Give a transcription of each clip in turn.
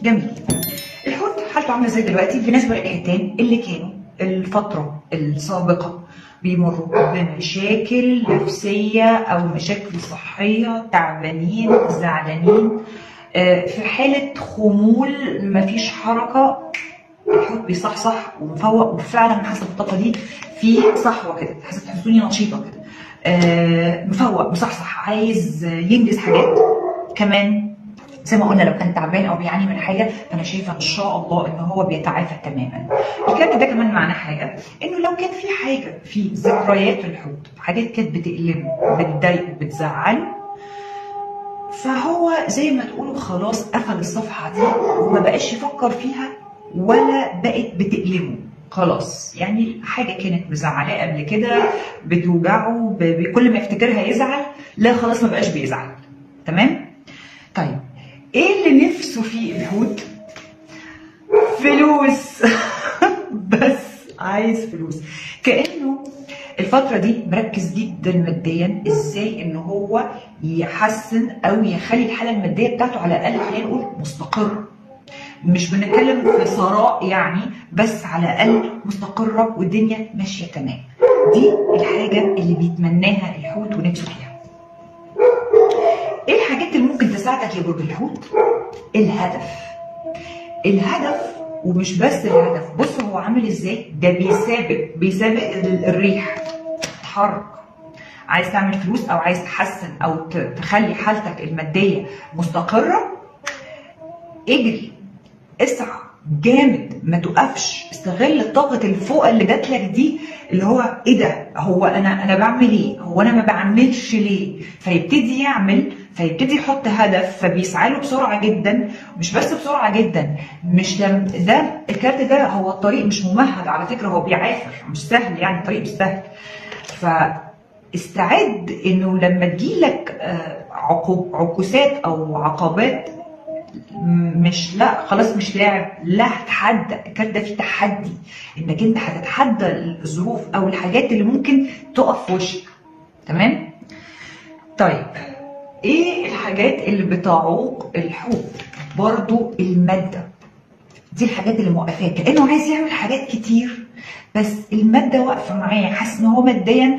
جميل. الحوت حالته عامله ازاي دلوقتي بالنسبه للحيتان اللي كانوا الفتره السابقه بيمروا بمشاكل نفسيه او مشاكل صحيه، تعبانين زعلانين، في حاله خمول، مفيش حركه. الحوت بيصحصح ومفوق، وفعلا حسب الطاقه دي في صحوه كده، تحسوني نشيطه كده، مفوق مصحصح، عايز ينجز حاجات. كمان زي ما قلنا لو كان تعبان او بيعاني من حاجه، فانا شايفه ان شاء الله ان هو بيتعافى تماما. الكارت ده كمان معناه حاجه، انه لو كان في حاجه في ذكريات الحوت، حاجات كانت بتألمه بتضايقه بتزعله، فهو زي ما تقولوا خلاص قفل الصفحه دي وما بقاش يفكر فيها ولا بقت بتألمه خلاص. يعني حاجه كانت مزعلاه قبل كده بتوجعه، كل ما يفتكرها يزعل، لا خلاص ما بقاش بيزعل. تمام؟ طيب ايه اللي نفسه فيه الحوت؟ فلوس. بس عايز فلوس، كأنه الفترة دي مركز جدا ماديا، ازاي ان هو يحسن او يخلي الحالة المادية بتاعته على الاقل خلينا نقول مستقرة. مش بنتكلم في ثراء يعني، بس على الاقل مستقرة والدنيا ماشية تمام. دي الحاجة اللي بيتمناها الحوت ونفسه فيها. ايه الحاجات اللي ممكن تساعدك يا برج الحوت؟ الهدف، ومش بس الهدف. بص هو عامل ازاي، ده بيسابق الريح، تتحرك. عايز تعمل فلوس او عايز تحسن او تخلي حالتك الماديه مستقره، اجري، اسعى جامد، ما توقفش. استغل طاقه الفوق اللي جات لك دي، اللي هو ايه ده، هو انا بعمل ايه، هو انا ما بعملش ليه، فيبتدي يعمل، فيبتدي يحط هدف، فبيسعى له بسرعه جدا. مش بس بسرعه جدا، مش ده الكارت ده هو الطريق مش ممهد على فكره، هو بيعافر، مش سهل يعني، الطريق مش سهل. فاستعد انه لما تجيلك عكوسات او عقبات، مش لا خلاص مش لاعب، لا هتحدى. الكارت ده فيه تحدي، انك انت هتتحدى الظروف او الحاجات اللي ممكن تقف في وشك. تمام؟ طيب ايه الحاجات اللي بتعوق الحوت؟ برضو المادة، دي الحاجات اللي موقفاه، كأنه عايز يعمل حاجات كتير بس المادة واقفة معاه، حاسس ان هو ماديا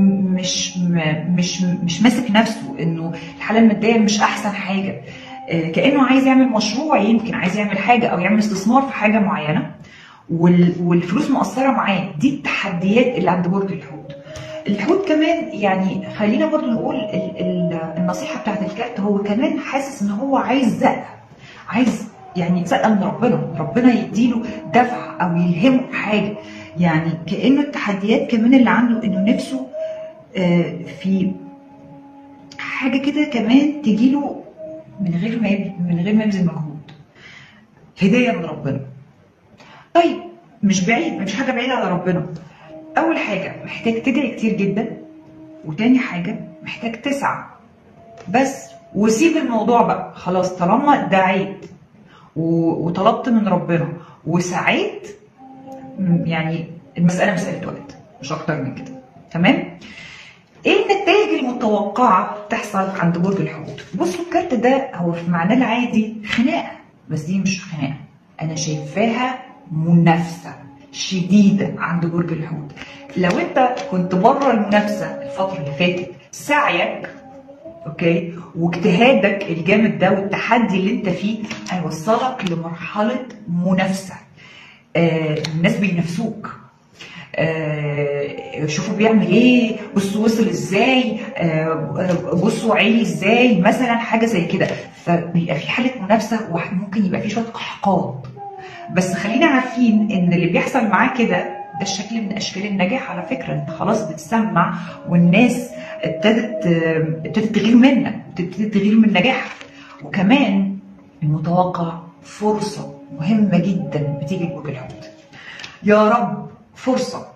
مش ماسك نفسه، انه الحالة المادية مش احسن حاجة. كأنه عايز يعمل مشروع، يمكن عايز يعمل حاجة او يعمل استثمار في حاجة معينة، والفلوس مقصرة معاه. دي التحديات اللي عند برج الحوت. الحوت كمان يعني خلينا برضو نقول النصيحة بتاعت الكارت، هو كمان حاسس ان هو عايز زقة، عايز يعني زقة من ربنا يديله دفع او يلهمه حاجة. يعني كأنه التحديات كمان اللي عنده انه نفسه في حاجة كده كمان تجيله من غير ما يبذل مجهود، هدية من ربنا. طيب مش حاجة بعيدة على ربنا. أول حاجة محتاج تدعي كتير جدا، وتاني حاجة محتاج تسعى بس، وسيب الموضوع بقى خلاص. طالما دعيت وطلبت من ربنا وسعيت، يعني المسألة مسألة وقت مش أكتر من كده. تمام؟ ايه النتائج المتوقعة تحصل عند برج الحوت؟ بصوا الكارت ده هو في معناه العادي خناقة، بس دي مش خناقة، أنا شايفاها منافسة شديدة عند برج الحوت. لو أنت كنت بره المنافسة الفترة اللي فاتت، سعيك اوكي واجتهادك الجامد ده والتحدي اللي انت فيه هيوصلك لمرحلة منافسة. الناس بينافسوك، شوفوا بيعمل ايه، بصوا وصل ازاي، بصوا عالي ازاي، مثلا حاجه زي كده. فبيبقى في حاله منافسه وممكن يبقى في شويه احقاد، بس خلينا عارفين ان اللي بيحصل معاه كده ده الشكل من اشكال النجاح. على فكره انت خلاص بتسمع، والناس ابتدت تغير منك، ابتدت تغير من نجاحك. وكمان المتوقع فرصه مهمه جدا بتيجي لبرج الحوت، يا رب فرصة.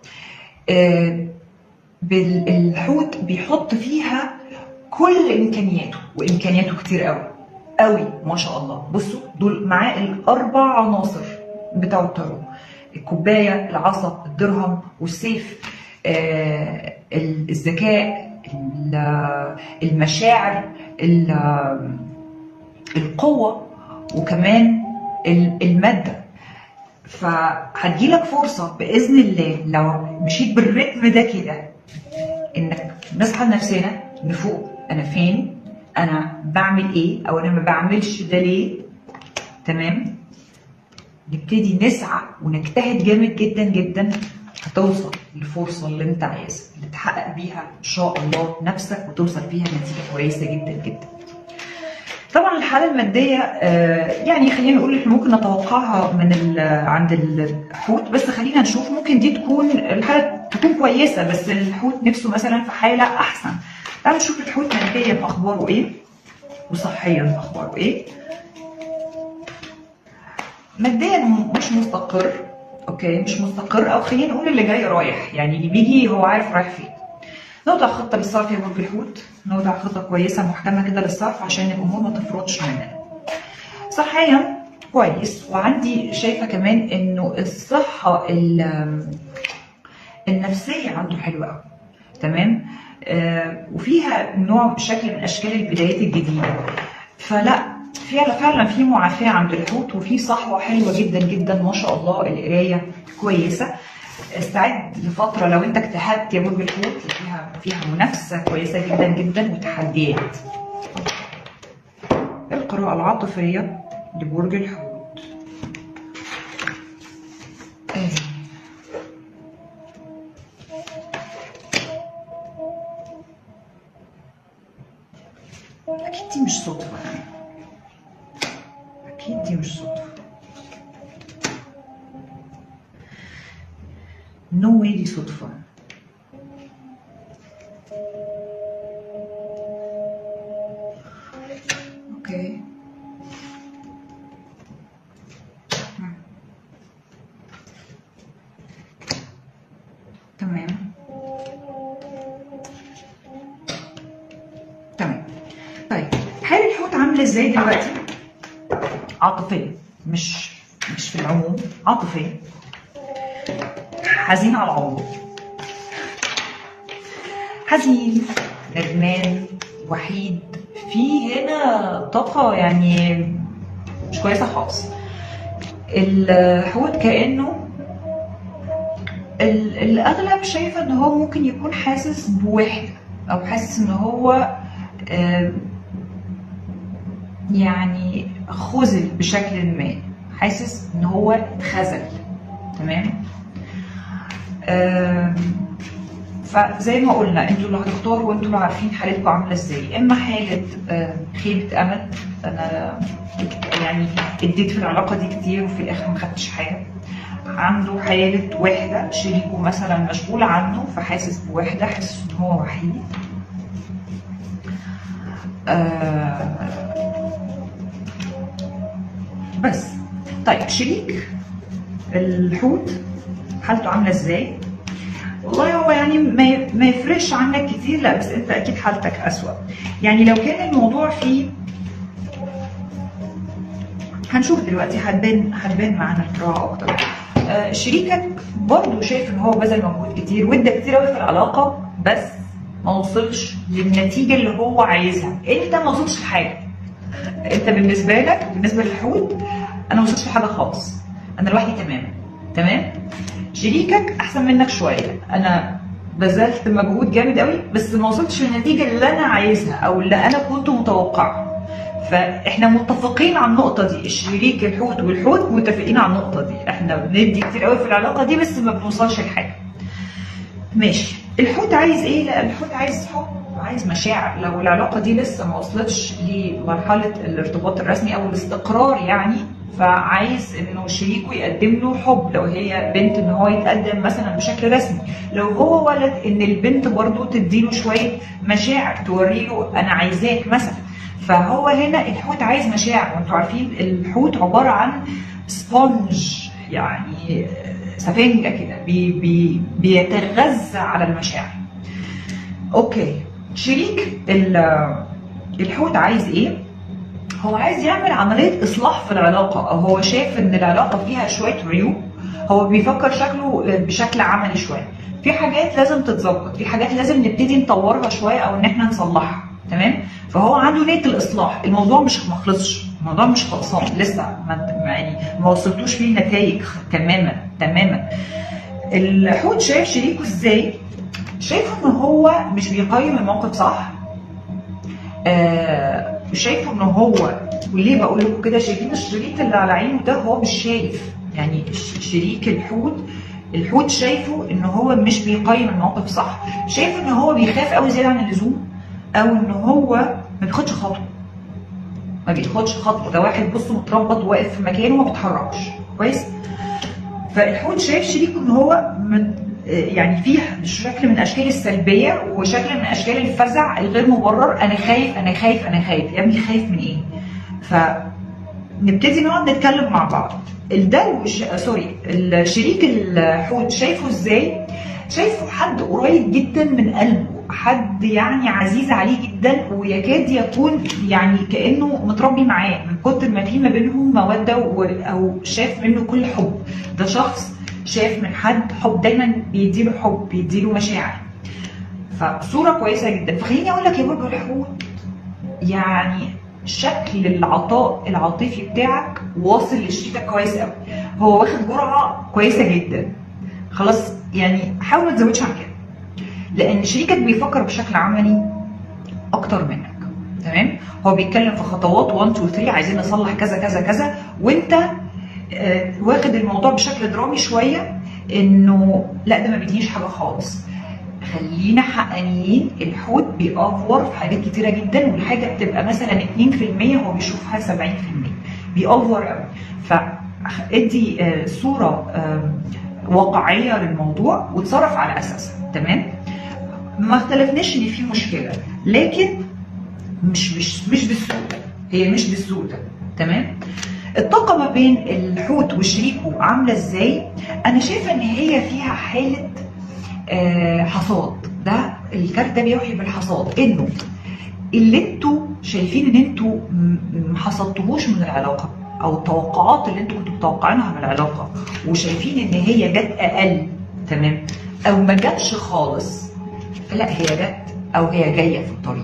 الحوت بيحط فيها كل إمكانياته، وإمكانياته كتير قوي قوي ما شاء الله. بصوا دول معاه الأربع عناصر بتاع التارو: الكوباية، العصا، الدرهم، والسيف. الذكاء، المشاعر، القوة، وكمان الماده. فهتجيلك فرصه باذن الله لو مشيت بالريتم ده كده، انك نصحى لنفسنا نفوق، انا فين، انا بعمل ايه، او انا ما بعملش ده ليه. تمام، نبتدي نسعى ونجتهد جامد جدا جدا، هتوصل للفرصه اللي انت عايزها، اللي تحقق بيها ان شاء الله نفسك وتوصل فيها نتيجه كويسه جدا جدا. طبعا الحاله الماديه يعني خلينا نقول احنا ممكن نتوقعها من عند الحوت، بس خلينا نشوف ممكن دي تكون الحاله تكون كويسه بس الحوت نفسه مثلا في حاله احسن. تعالوا نشوف الحوت ماديا اخباره ايه وصحيا اخباره ايه. ماديا مش مستقر، اوكي مش مستقر، او خلينا نقول اللي جاي رايح، يعني اللي بيجي هو عارف رايح فين. نوضع خطه للصرف يا برج الحوت، نوضع خطه كويسه محكمه كده للصرف عشان الامور ما تفرطش مننا. صحيا كويس، وعندي شايفه كمان انه الصحه النفسيه عنده حلوه قوي. تمام، وفيها نوع شكل من اشكال البدايات الجديده، فلا فعلا في معافاه عند الحوت، وفي صحوه حلوه جدا جدا ما شاء الله. القرايه كويسه، استعد لفتره لو انت اجتهدت يا برج الحوت فيها منافسه كويسه جدا جدا وتحديات. القراءه العاطفيه لبرج الحوت. اكيد دي مش صدفه، اكيد دي مش صدفه. نو واي دي صدفه. اوكي تمام تمام. طيب حال الحوت عامله ازاي دلوقتي؟ عاطفيه، مش في العموم، عاطفيه، حزين على عمره، حزين، ندمان، وحيد، في هنا طاقة يعني مش كويسة خالص. الحوت كأنه الأغلب شايفة إن هو ممكن يكون حاسس بوحدة، أو حاسس إن هو يعني خذل بشكل ما، حاسس إن هو اتخذل. تمام، فزي ما قلنا انتوا اللي هتختاروا وانتوا اللي عارفين حالتكم عامله ازاي. اما حاله خيبه امل، انا يعني اديت في العلاقه دي كتير وفي الاخر ما خدتش حاجه. عنده حاله وحده، شريكه مثلا مشغول عنه فحاسس بوحده، حاسس ان هو وحيد. بس طيب شريك الحوت حالته عامله ازاي؟ والله هو يعني ما يفرقش عنك كتير، لا بس انت اكيد حالتك اسوأ. يعني لو كان الموضوع فيه، هنشوف دلوقتي، هتبان معانا القراءة اكتر. شريكك برضه شايف ان هو بذل مجهود كتير وادى كتير قوي في العلاقة، بس ما وصلش للنتيجة اللي هو عايزها. انت ما وصلتش لحاجة. انت بالنسبة لك، بالنسبة للحوت، انا ما وصلتش لحاجة خالص، انا لوحدي تماما. تمام؟ شريكك احسن منك شويه، انا بذلت مجهود جامد قوي بس ما وصلتش للنتيجه اللي انا عايزها او اللي انا كنت متوقعها. فاحنا متفقين على النقطه دي، الشريك الحوت والحوت متفقين على النقطه دي، احنا بندي كتير قوي في العلاقه دي بس ما بنوصلش لحاجه. ماشي، الحوت عايز ايه؟ لا الحوت عايز حب، عايز مشاعر. لو العلاقه دي لسه ما وصلتش لمرحله الارتباط الرسمي او الاستقرار يعني، فعايز انه شريكه يقدم له حب. لو هي بنت ان هو يتقدم مثلا بشكل رسمي، لو هو ولد ان البنت برضه تديله شويه مشاعر، توريله انا عايزاك مثلا. فهو هنا الحوت عايز مشاعر، وانتوا عارفين الحوت عباره عن سبونج، يعني سفنجه كده بيتغذى على المشاعر. اوكي، شريك الحوت عايز ايه؟ هو عايز يعمل عملية إصلاح في العلاقة، أو هو شايف إن العلاقة فيها شوية عيوب. هو بيفكر شكله بشكل عملي شوية، في حاجات لازم تتظبط، في حاجات لازم نبتدي نطورها شوية أو إن إحنا نصلحها. تمام؟ فهو عنده نية الإصلاح، الموضوع مش مخلصش، الموضوع مش خلصان لسه، يعني ما وصلتوش فيه النتائج تماما تماما. الحوت شايف شريكه ازاي؟ شايفه ان هو مش بيقيم الموقف صح. شايفه ان هو، وليه بقول لكم كده؟ شايفين الشريط اللي على عينه ده هو مش شايف، يعني شريك الحوت شايفه ان هو مش بيقيم الموقف صح، شايف ان هو بيخاف قوي زياده عن اللزوم، او ان هو ما بياخدش خطوه. ما بياخدش خطوه، ده واحد بص متربط واقف في مكانه وما بيتحركش كويس. فالحوت شايف شريكه ان هو يعني فيه شكل من اشكال السلبيه وشكل من اشكال الفزع الغير مبرر. انا خايف انا خايف انا خايف. يا ابني خايف من ايه؟ فنبتدي نقعد نتكلم مع بعض. الشريك الحوت شايفه ازاي؟ شايفه حد قريب جدا من قلبه، حد يعني عزيز عليه جدا، ويكاد يكون يعني كانه متربي معاه من كتر ما في ما بينهم موده، او شاف منه كل حب. ده شخص شاف من حد حب، دايما بيديله حب، بيديله مشاعر. فصوره كويسه جدا. فخليني اقول لك يا برج الحوت، يعني شكل العطاء العاطفي بتاعك واصل لشريكك كويس قوي، هو واخد جرعه كويسه جدا. خلاص يعني حاول ما تزودش عن كده، لان شريكك بيفكر بشكل عملي اكتر منك. تمام؟ هو بيتكلم في خطوات 1 2 3، عايزين نصلح كذا كذا كذا، وانت واخد الموضوع بشكل درامي شويه، انه لا ده ما بيدينيش حاجه خالص. خلينا حقانيين، الحوت بيأفور في حاجات كتيره جدا، والحاجه بتبقى مثلا 2% هو بيشوفها 70%، بيأفور قوي. فادي صوره واقعيه للموضوع وتصرف على اساسها. تمام؟ ما اختلفناش ان في مشكله، لكن مش بالسوء، هي مش بالسوء ده. تمام؟ الطاقه ما بين الحوت وشريكه عامله ازاي؟ انا شايفه ان هي فيها حاله حصاد. ده الكارت ده بيوحي بالحصاد، انه اللي انتوا شايفين ان انتوا ما حصدتوهوش من العلاقه، او التوقعات اللي انتوا كنتوا متوقعينها من العلاقه وشايفين ان هي جت اقل، تمام، او ما جاتش خالص، لا هي جت او هي جايه في الطريق،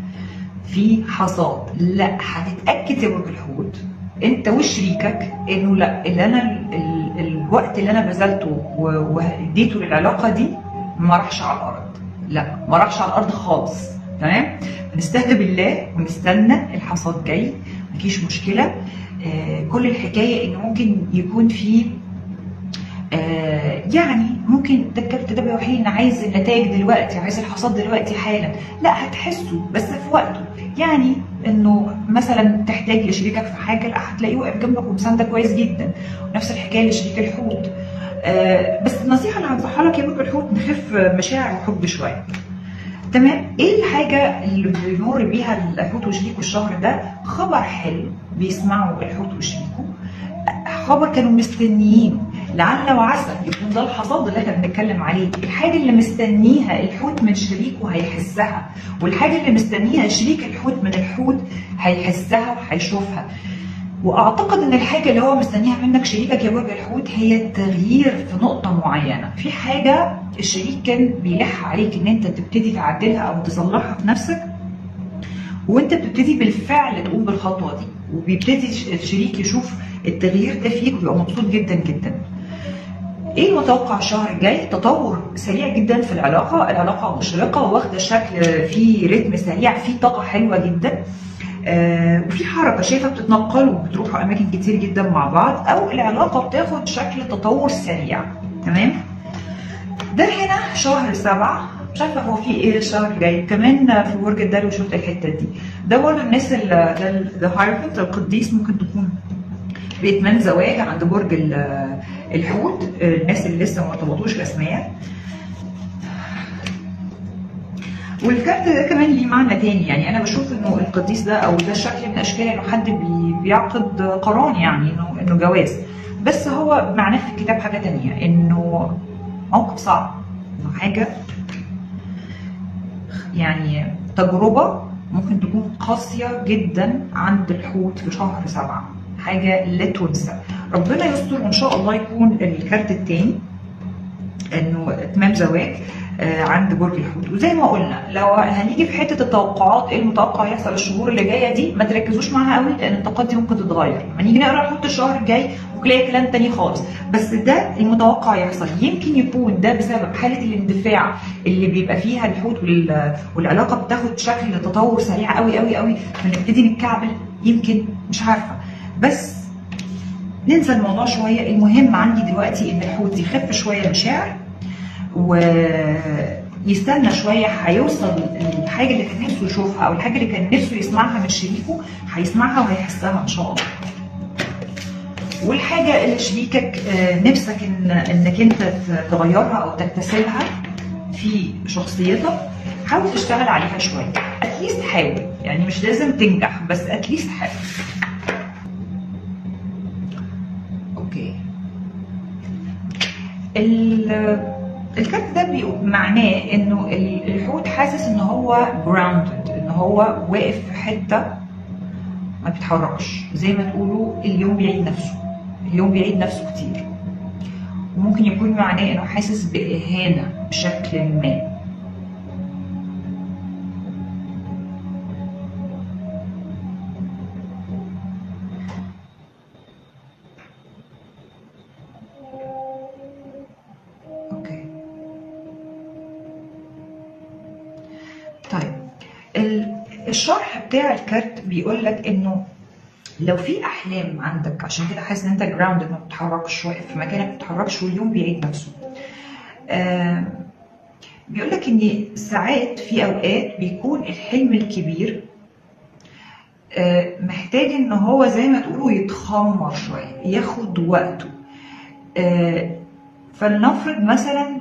في حصاد. لا هتتاكد يا برج الحوت انت وشريكك انه لا، اللي انا الوقت اللي انا بذلته واديته للعلاقه دي ما راحش على الارض، لا ما راحش على الارض خالص. تمام؟ نستهدى بالله ونستنى الحصاد جاي، مفيش مشكله. كل الحكايه انه ممكن يكون في يعني ممكن ده الكارت ده بيوحي ان عايز النتائج دلوقتي، عايز الحصاد دلوقتي حالا. لا هتحسه بس في وقته، يعني انه مثلا تحتاج لشريكك في حاجه، لا هتلاقيه واقف جنبك ومساندك كويس جدا. ونفس الحكايه لشريك الحوت. بس النصيحه اللي هنصحها لك يا برج الحوت، نخف مشاعر وحب شويه. تمام؟ ايه الحاجه اللي بيمر بيها الحوت وشريكه الشهر ده؟ خبر حلو بيسمعه الحوت وشريكه، خبر كانوا مستنيين، لعل وعسى يكون ده الحصاد اللي احنا بنتكلم عليه. الحاجه اللي مستنيها الحوت من شريكه هيحسها، والحاجه اللي مستنيها شريك الحوت من الحوت هيحسها وهيشوفها. واعتقد ان الحاجه اللي هو مستنيها منك شريكك يا برج الحوت هي التغيير في نقطه معينه، في حاجه الشريك كان بيلح عليك ان انت تبتدي تعدلها او تصلحها في نفسك، وانت بتبتدي بالفعل تقوم بالخطوه دي، وبيبتدي الشريك يشوف التغيير ده فيك ويبقى مبسوط جدا جدا. ايه المتوقع الشهر الجاي؟ تطور سريع جدا في العلاقه مشرقه واخده شكل فيه رتم سريع، فيه طاقه حلوه جدا، وفي حركه شايفه بتتنقلوا وبتروحوا اماكن كتير جدا مع بعض، او العلاقه بتاخد شكل تطور سريع. تمام؟ ده هنا شهر 7. مش عارفه هو في ايه الشهر الجاي كمان في برج الدلو. شفت الحته دي؟ ده برضه الناس ذا هايرفنت القديس ممكن تكون بيتمنى زواج عند برج الحوت، الناس اللي لسه ما ارتبطوش رسميا. والكارت ده كمان ليه معنى تاني، يعني انا بشوف انه القديس ده او ده شكل من اشكال انه حد بيعقد قران، يعني انه جواز، بس هو معناه في الكتاب حاجه تانيه، انه موقف صعب، انه حاجه يعني تجربه ممكن تكون قاسيه جدا عند الحوت في شهر 7، حاجه لا تنسى. ربنا يستر وان شاء الله يكون الكارت التاني انه اتمام زواج. عند برج الحوت. وزي ما قلنا لو هنيجي في حته التوقعات ايه المتوقع يحصل الشهور اللي جايه دي، ما تركزوش معاها قوي لان الطاقات دي ممكن تتغير. لما نيجي نقرا الحوت الشهر الجاي ممكن نلاقي كلام تاني خالص، بس ده المتوقع يحصل. يمكن يكون ده بسبب حاله الاندفاع اللي بيبقى فيها الحوت والعلاقه بتاخد شكل تطور سريع قوي قوي قوي، فنبتدي نتكعبل. يمكن مش عارفه، بس ننسى الموضوع شويه. المهم عندي دلوقتي ان الحوت يخف شويه المشاعر ويستنى شويه، هيوصل الحاجه اللي كان نفسه يشوفها او الحاجه اللي كان نفسه يسمعها من شريكه، هيسمعها وهيحسها ان شاء الله. والحاجه اللي شريكك نفسك انك انت تغيرها او تكتسبها في شخصيتك، حاول تشتغل عليها شويه. اتليست حاول، يعني مش لازم تنجح بس اتليست حاول. اوكي، الكارت ده معناه انه الحوت حاسس ان هو grounded، ان هو واقف في حته ما بيتحركش. زي ما تقولوا اليوم بيعيد نفسه، اليوم بيعيد نفسه كتير. وممكن يكون معناه انه حاسس باهانه بشكل ما. طيب، الشرح بتاع الكارت بيقول لك انه لو في احلام عندك، عشان كده حاسس ان انت جراوندد، ما بتتحركش، واقف في مكانك ما بتتحركش واليوم بيعيد نفسه. بيقول لك ان ساعات في اوقات بيكون الحلم الكبير محتاج ان هو زي ما تقولوا يتخمر شويه، ياخد وقته. فلنفرض مثلا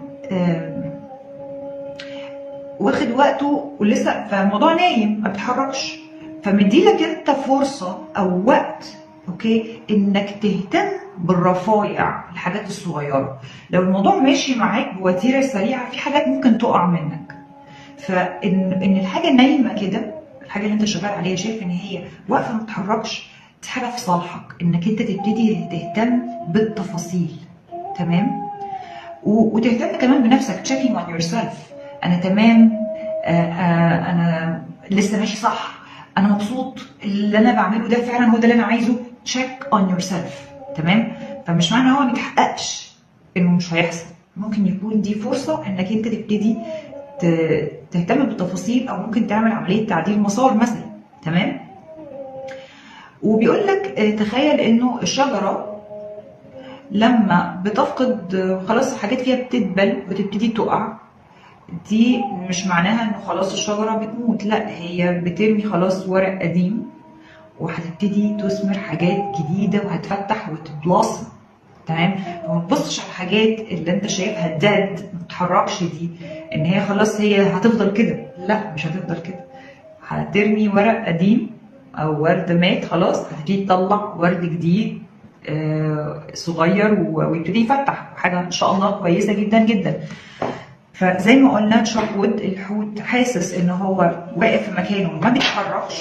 واخد وقته ولسه فالموضوع نايم ما بيتحركش، فمديلك انت فرصه او وقت اوكي انك تهتم بالرفايع، الحاجات الصغيره. لو الموضوع ماشي معاك بوتيره سريعه في حاجات ممكن تقع منك. فان الحاجه نايمه كده، الحاجه اللي انت شغال عليها شايف ان هي واقفه ما بتتحركش، دي حاجه في صالحك انك انت تبتدي تهتم بالتفاصيل. تمام؟ وتهتم كمان بنفسك، checking on yourself. انا تمام، انا لسه ماشي صح، انا مبسوط، اللي انا بعمله ده فعلا هو ده اللي انا عايزه. check on yourself. تمام؟ فمش معنى هو ما يتحققش انه مش هيحصل، ممكن يكون دي فرصه انك انت تبتدي تهتم بالتفاصيل، او ممكن تعمل عمليه تعديل مسار مثلا. تمام؟ وبيقول لك تخيل انه الشجره لما بتفقد خلاص حاجات فيها بتدبل وتبتدي تقع، دي مش معناها انه خلاص الشجره بتموت، لا، هي بترمي خلاص ورق قديم وهتبتدي تثمر حاجات جديده وهتفتح وتبلاصم. تمام؟ فما تبصش على الحاجات اللي انت شايفها داد ما بتتحركش دي ان هي خلاص هي هتفضل كده. لا، مش هتفضل كده، هترمي ورق قديم او ورد مات، خلاص هتبتدي تطلع ورد جديد صغير ويبتدي يفتح حاجه ان شاء الله كويسه جدا جدا. فزي ما قلنا شاركوود الحوت حاسس ان هو واقف في مكانه ما بيتحركش،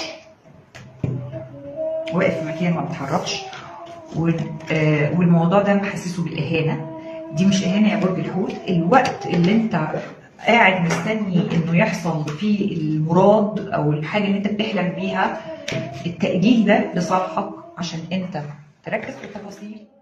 واقف في مكانه ما بيتحركش، والموضوع ده محسسه بالاهانه. دي مش اهانه يا برج الحوت، الوقت اللي انت قاعد مستني انه يحصل فيه المراد او الحاجه اللي انت بتحلم بيها، التاجيل ده لصالحك عشان انت تركز في التفاصيل